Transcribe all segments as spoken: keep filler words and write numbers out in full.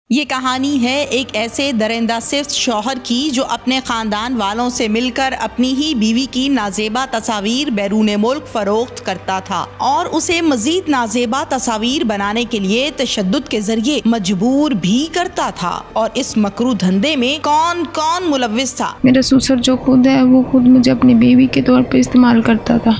ये कहानी है एक ऐसे दरिंदा सिफ्त शौहर की जो अपने ख़ानदान वालों से मिलकर अपनी ही बीवी की नाजेबा तस्वीर बैरून मुल्क फ़रोख्त करता था और उसे मज़ीद नाजेबा तस्वीर बनाने के लिए तशद्दुद के ज़रिए मजबूर भी करता था। और इस मकरू धंधे में कौन कौन मुलव्विस था? मेरा ससुर जो खुद है वो खुद मुझे अपनी बीवी के तौर पर इस्तेमाल करता था।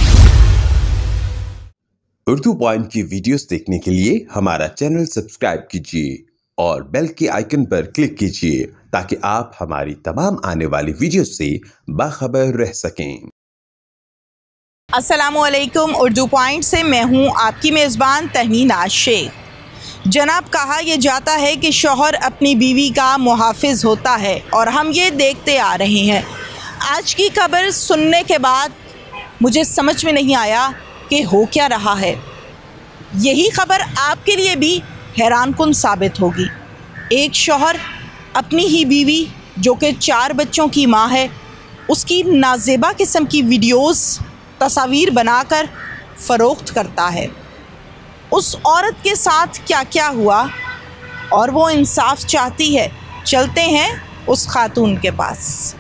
उर्दू पॉइंट की वीडियोस देखने के लिए हमारा चैनल सब्सक्राइब कीजिए और बेल के आइकन पर क्लिक कीजिए ताकि आप हमारी तमाम आने वाली वीडियो से बाखबर रह सकें। अस्सलामुअलैकुम, उर्दू पॉइंट से मैं हूं आपकी मेज़बान तहमीन शेख। जनाब, कहा यह जाता है कि शौहर अपनी बीवी का मुहाफिज होता है और हम ये देखते आ रहे हैं। आज की खबर सुनने के बाद मुझे समझ में नहीं आया कि हो क्या रहा है। यही खबर आपके लिए भी हैरान कुन साबित होगी। एक शौहर अपनी ही बीवी जो कि चार बच्चों की माँ है, उसकी नाजेबा किस्म की वीडियोस तस्वीर बनाकर फ़रोख्त करता है। उस औरत के साथ क्या क्या हुआ और वो इंसाफ चाहती है, चलते हैं उस खातून के पास।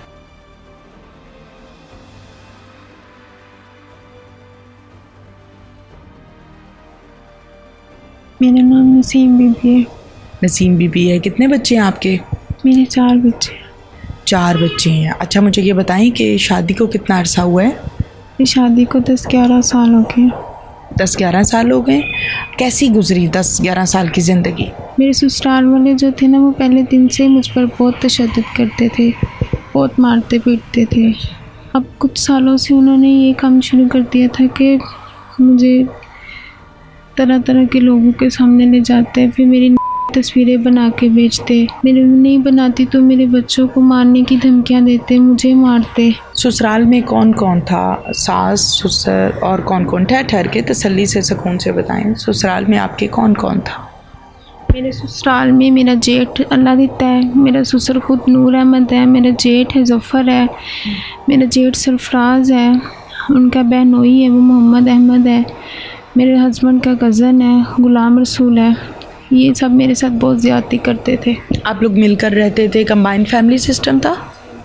मेरा नाम नसीम बीबी है। नसीम बीबी है। कितने बच्चे हैं आपके? मेरे चार बच्चे हैं। चार बच्चे हैं। अच्छा, मुझे ये बताएं कि शादी को कितना अरसा हुआ है? इस शादी को दस ग्यारह साल हो गए। दस ग्यारह साल हो गए। कैसी गुजरी दस ग्यारह साल की ज़िंदगी? मेरे ससुराल वाले जो थे ना, वो पहले दिन से मुझ पर बहुत तशद्दुद करते थे, बहुत मारते पीटते थे। अब कुछ सालों से उन्होंने ये काम शुरू कर दिया था कि मुझे तरह तरह के लोगों के सामने ले जाते, फिर मेरी तस्वीरें बना के बेचते। मेरे नहीं बनाती तो मेरे बच्चों को मारने की धमकियां देते, मुझे मारते। ससुराल में कौन कौन था? सास, ससुर और कौन कौन? ठहर ठहर के तसल्ली से सुकून से बताएं। ससुराल में आपके कौन कौन था? मेरे ससुराल में मेरा जेठ अल्लाह देता है, मेरा ससुर खुद नूर अहमद है, मेरा जेठ है जफ़र है, मेरा जेठ सरफराज है, उनका बहनोई है वो मोहम्मद अहमद है, मेरे हस्बैंड का कज़न है गुलाम रसूल है। ये सब मेरे साथ बहुत ज़्यादती करते थे। आप लोग मिलकर रहते थे? कंबाइंड फैमिली सिस्टम था?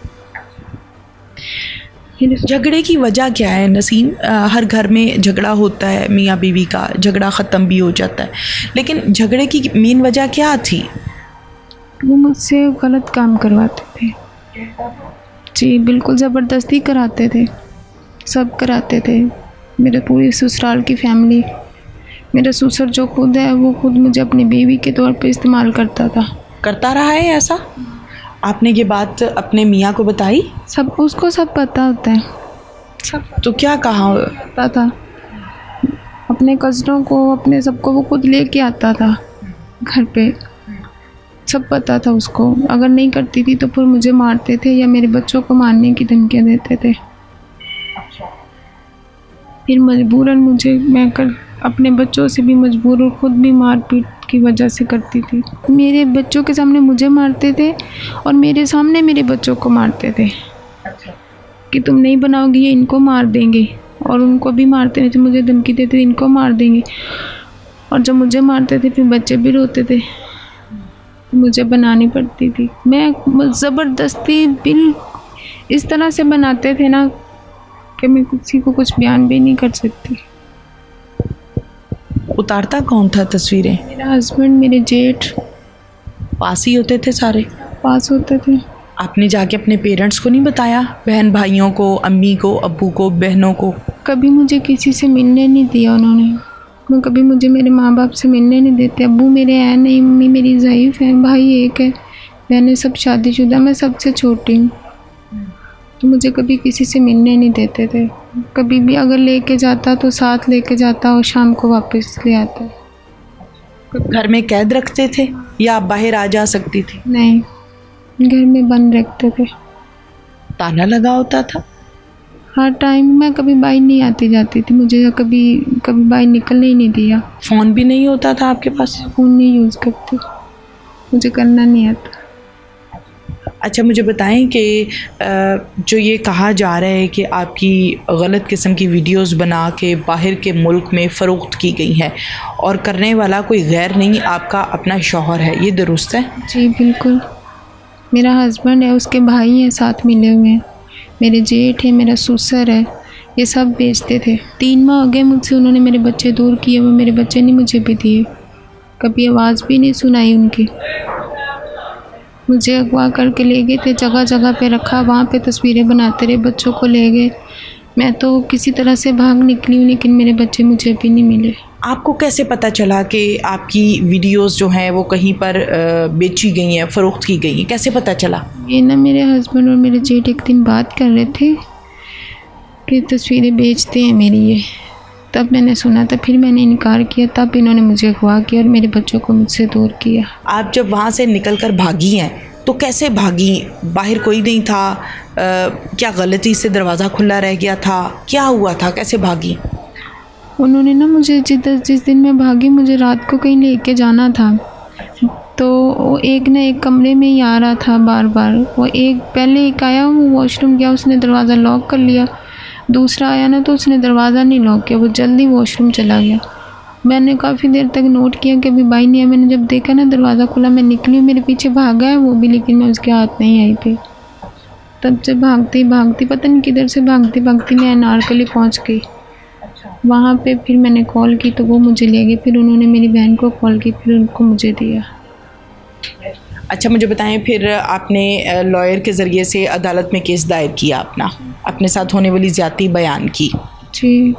झगड़े की वजह क्या है नसीम? आ, हर घर में झगड़ा होता है, मियाँ बीवी का झगड़ा ख़त्म भी हो जाता है, लेकिन झगड़े की मेन वजह क्या थी? वो मुझसे गलत काम करवाते थे जी, बिल्कुल ज़बरदस्ती कराते थे, सब कराते थे। मेरे पूरी ससुराल की फैमिली, मेरा ससुर जो खुद है वो खुद मुझे अपनी बीवी के तौर पे इस्तेमाल करता था। करता रहा है ऐसा? आपने ये बात अपने मियाँ को बताई? सब उसको सब पता होता है, सब। तो क्या कहा? पता था, अपने कज़नों को, अपने सबको वो खुद लेके आता था घर पे, सब पता था उसको। अगर नहीं करती थी तो फिर मुझे मारते थे या मेरे बच्चों को मारने की धमकियाँ देते थे। फिर मजबूरन मुझे, मैं कर अपने बच्चों से भी मजबूर और ख़ुद भी मारपीट की वजह से करती थी। मेरे बच्चों के सामने मुझे मारते थे और मेरे सामने मेरे बच्चों को मारते थे कि तुम नहीं बनाओगी ये इनको मार देंगे, और उनको भी मारते थे, मुझे धमकी देते थे इनको मार देंगे। और जब मुझे मारते थे फिर बच्चे भी रोते थे, मुझे बनानी पड़ती थी। मैं ज़बरदस्ती बिल इस तरह से बनाते थे ना कि मैं किसी को कुछ बयान भी नहीं कर सकती। उतारता कौन था तस्वीरें? मेरा हस्बैंड, मेरे जेठ। पास ही होते थे सारे? पास होते थे। आपने जाके अपने पेरेंट्स को नहीं बताया? बहन भाइयों को, अम्मी को, अब्बू को, बहनों को? कभी मुझे किसी से मिलने नहीं दिया उन्होंने। मैं कभी मुझे मेरे माँ बाप से मिलने नहीं देते। अब्बू मेरे हैं नहीं, मम्मी मेरी ज़ईफ़ है, भाई एक है, बहनें सब शादीशुदा, मैं सबसे छोटी हूँ। तो मुझे कभी किसी से मिलने नहीं देते थे। कभी भी अगर लेके जाता तो साथ लेके जाता और शाम को वापस ले आता। घर में कैद रखते थे या आप बाहर आ जा सकती थी? नहीं, घर में बंद रखते थे। ताला लगा होता था हर टाइम? मैं कभी बाहर नहीं आती जाती थी, मुझे कभी कभी बाहर निकलने ही नहीं दिया। फ़ोन भी नहीं होता था आपके पास? फ़ोन नहीं यूज़ करती, मुझे करना नहीं आता। अच्छा मुझे बताएं कि जो ये कहा जा रहा है कि आपकी गलत किस्म की वीडियोस बना के बाहर के मुल्क में फ़रोख्त की गई हैं और करने वाला कोई गैर नहीं, आपका अपना शौहर है, ये दुरुस्त है? जी बिल्कुल, मेरा हस्बैंड है, उसके भाई हैं साथ मिले हुए हैं, मेरे जेठ है, मेरा ससुर है, ये सब बेचते थे। तीन माह हो गए मुझसे उन्होंने मेरे बच्चे दूर किए हुए, मेरे बच्चे नहीं मुझे भी दिए, कभी आवाज़ भी नहीं सुनाई उनकी। मुझे अगवा करके ले गए थे, जगह जगह पे रखा, वहाँ पे तस्वीरें बनाते रहे, बच्चों को ले गए। मैं तो किसी तरह से भाग निकली हूँ, लेकिन मेरे बच्चे मुझे अभी नहीं मिले। आपको कैसे पता चला कि आपकी वीडियोस जो हैं वो कहीं पर बेची गई हैं, फ़रोख्त की गई हैं, कैसे पता चला? ये ना मेरे हस्बैंड और मेरे जेठ एक दिन बात कर रहे थे कि तस्वीरें बेचते हैं मेरी ये, तब मैंने सुना था, फिर मैंने इनकार किया, तब इन्होंने मुझे अगवा किया और मेरे बच्चों को मुझसे दूर किया। आप जब वहाँ से निकल कर भागी हैं तो कैसे भागी? बाहर कोई नहीं था? आ, क्या गलती से दरवाज़ा खुला रह गया था? क्या हुआ था, कैसे भागी? उन्होंने ना मुझे जिस जिस दिन मैं भागी, मुझे रात को कहीं लेके जाना था, तो वो एक ना एक कमरे में ही आ रहा था बार बार। वो एक पहले एक आया, वो वॉशरूम गया, उसने दरवाज़ा लॉक कर लिया। दूसरा आया ना तो उसने दरवाज़ा नहीं लॉक किया, वो जल्दी वॉशरूम चला गया। मैंने काफ़ी देर तक नोट किया कि अभी भाई नहीं है। मैंने जब देखा ना दरवाज़ा खुला, मैं निकली, मेरे पीछे भागा है वो भी, लेकिन मैं उसके हाथ नहीं आई थी। तब से भागती भागती पता नहीं किधर से भागती भागती मैं अनारकली पहुंच गई। वहाँ पे फिर मैंने कॉल की तो वो मुझे ले गए, फिर उन्होंने मेरी बहन को कॉल की, फिर उनको मुझे दिया। अच्छा मुझे बताएं, फिर आपने लॉयर के ज़रिए से अदालत में केस दायर किया अपना, अपने साथ होने वाली ज़्यादती बयान की? जी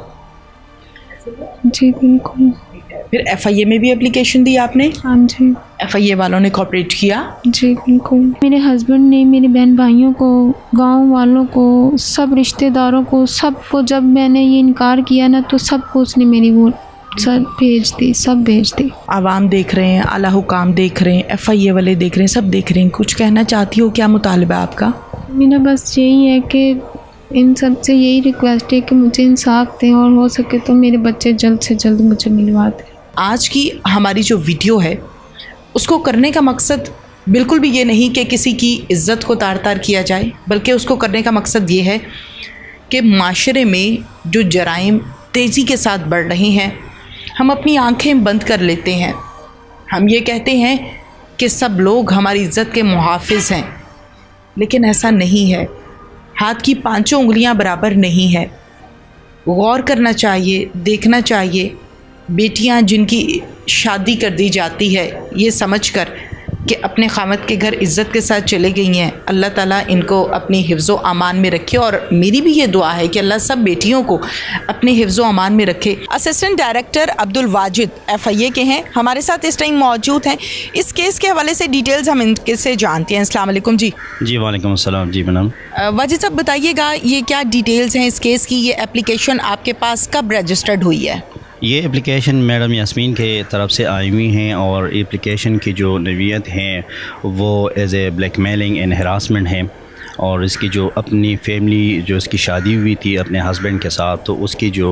जी बिल्कुल। फिर एफ आई ए में भी एप्लीकेशन दी आपने? हाँ जी। एफ आई ए वालों ने कोऑपरेट किया? जी बिल्कुल। मेरे हस्बैंड ने मेरे बहन भाइयों को, गांव वालों को, सब रिश्तेदारों को, सबको जब मैंने ये इनकार किया ना तो सबको उसने मेरी वो सब भेज दी, सब भेज दी। आवाम देख रहे हैं, आला हुकाम देख रहे हैं, एफ आई ए वाले देख रहे हैं, सब देख रहे हैं, कुछ कहना चाहती हो? क्या मुतालबा आपका? मेरा बस यही है कि इन सब से यही रिक्वेस्ट है कि मुझे इंसाफ दें और हो सके तो मेरे बच्चे जल्द से जल्द मुझे मिलवा दें। आज की हमारी जो वीडियो है उसको करने का मकसद बिल्कुल भी ये नहीं कि किसी की इज़्ज़त को तार तार किया जाए, बल्कि उसको करने का मकसद ये है कि माशरे में जो जराइम तेज़ी के साथ बढ़ रहे हैं, हम अपनी आंखें बंद कर लेते हैं। हम ये कहते हैं कि सब लोग हमारी इज़्ज़त के मुहाफ़िज़ हैं, लेकिन ऐसा नहीं है। हाथ की पांचों उंगलियां बराबर नहीं है। गौर करना चाहिए, देखना चाहिए। बेटियां जिनकी शादी कर दी जाती है ये समझकर कि अपने खामद के घर इज़्ज़त के साथ चले गई हैं, अल्लाह ताला इनको अपनी हिफ्ज़ व अमान में रखे। और मेरी भी ये दुआ है कि अल्लाह सब बेटियों को अपने हिफ्ज़ व अमान में रखे। Assistant director Abdul Wajid F I A के हैं, हमारे साथ इस टाइम मौजूद हैं। इस केस के हवाले से डिटेल्स हम इनके से जानते हैं। अस्सलाम वालेकुम जी। जी वालेकुम अस्सलाम। जी मैडम। वाजिद साहब बताइएगा, ये क्या डिटेल्स हैं इस केस की? ये एप्लीकेशन आपके पास कब रजिस्टर्ड हुई है? ये एप्लीकेशन मैडम यास्मीन के तरफ से आई हुई हैं और एप्लीकेशन की जो नवीयत है वो as a blackmailing and harassment है। और इसकी जो अपनी फैमिली, जो इसकी शादी हुई थी अपने हस्बैंड के साथ, तो उसकी जो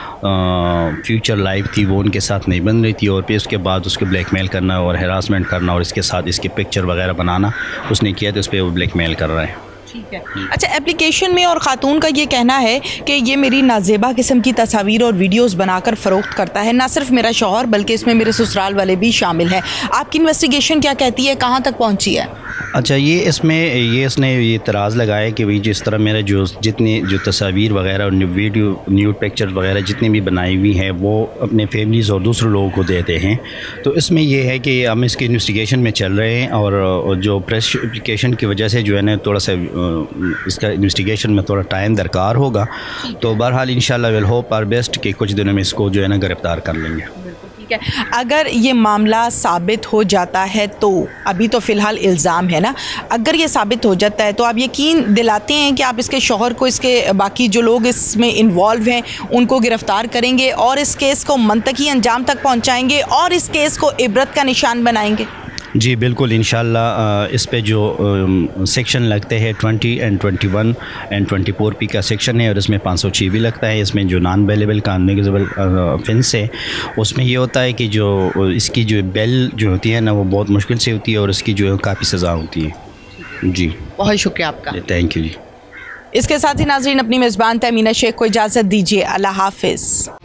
फ्यूचर लाइफ थी वो उनके साथ नहीं बन रही थी, और फिर उसके बाद उसको ब्लैकमेल करना और हरासमेंट करना और इसके साथ इसके पिक्चर वगैरह बनाना उसने किया, तो उस पर वो ब्लैकमेल कर रहा है। ठीक है। अच्छा, एप्लीकेशन में और ख़ातून का ये कहना है कि ये मेरी नाजेबा किस्म की तस्वीर और वीडियोस बनाकर फ़रोख्त करता है, ना सिर्फ मेरा शौहर बल्कि इसमें मेरे ससुराल वाले भी शामिल हैं। आपकी इन्वेस्टिगेशन क्या कहती है, कहाँ तक पहुँची है? अच्छा, ये इसमें ये इसने ये इतराज़ लगाया कि भाई जिस तरह मेरे जो जितनी जो तस्वीर वगैरह और वीडियो न्यूड पिक्चर्स वगैरह जितनी भी बनाई हुई हैं वो अपने फैमिलीज़ और दूसरे लोगों को देते हैं। तो इसमें ये है कि हम इसकी इन्वेस्टिगेशन में चल रहे हैं, और जो प्रेस एप्लीकेशन की वजह से जो है ना थोड़ा सा इसका इन्वेस्टिगेशन में थोड़ा टाइम दरकार होगा। तो बहरहाल इंशाल्लाह विल होप आवर बेस्ट कि कुछ दिनों में इसको जो है ना गिरफ़्तार कर लेंगे। ठीक है। अगर ये मामला साबित हो जाता है तो, अभी तो फ़िलहाल इल्ज़ाम है ना, अगर ये साबित हो जाता है तो आप यकीन दिलाते हैं कि आप इसके शौहर को, इसके बाकी जो लोग इसमें इन्वॉल्व हैं उनको गिरफ़्तार करेंगे और इस केस को मंतकी अंजाम तक पहुंचाएंगे और इस केस को इबरत का निशान बनाएंगे? जी बिल्कुल, इंशाल्लाह। इस पे जो सेक्शन लगते हैं twenty and twenty one and twenty four P का सेक्शन है, और इसमें पाँच सौ छः भी लगता है। इसमें जो नॉन बेलेबल का अननेगेबल ऑफेंस है उसमें ये होता है कि जो इसकी जो बेल जो होती है ना वो बहुत मुश्किल से होती है, और इसकी जो काफ़ी सज़ा होती है। जी, बहुत शुक्रिया आपका। Thank you ji. इसके साथ ही नाजरीन, अपनी मेज़बान तहमीना शेख को इजाज़त दीजिए। अल्लाह हाफिज़।